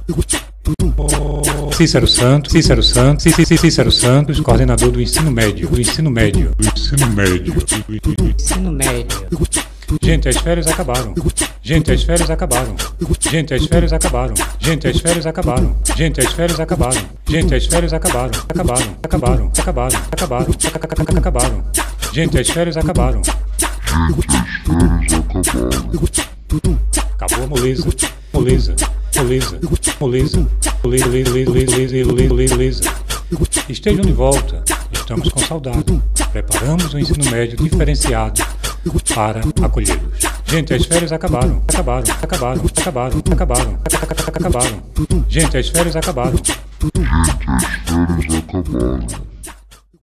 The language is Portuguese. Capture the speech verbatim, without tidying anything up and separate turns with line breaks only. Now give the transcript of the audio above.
Cícero Santos, Cícero Santos, Cícero Santos, coordenador do ensino médio, do ensino médio, do ensino médio, do ensino médio. Gente, as férias acabaram. Gente, as férias acabaram. Gente, as férias acabaram. Gente, as férias acabaram. Gente, as férias acabaram. Gente, as férias acabaram. Acabaram, acabaram, acabaram, acabaram, acabaram. Gente, as férias acabaram. Acabou a moleza, moleza, moleza, moleza, moleza, moleza, moleza. Estejam de volta. Estamos com saudade. Preparamos o ensino médio diferenciado para acolhê-los. Gente, as férias acabaram. Acabaram, acabaram, acabaram, acabaram, acabaram. Gente, as férias acabaram.
Gente, as férias acabaram.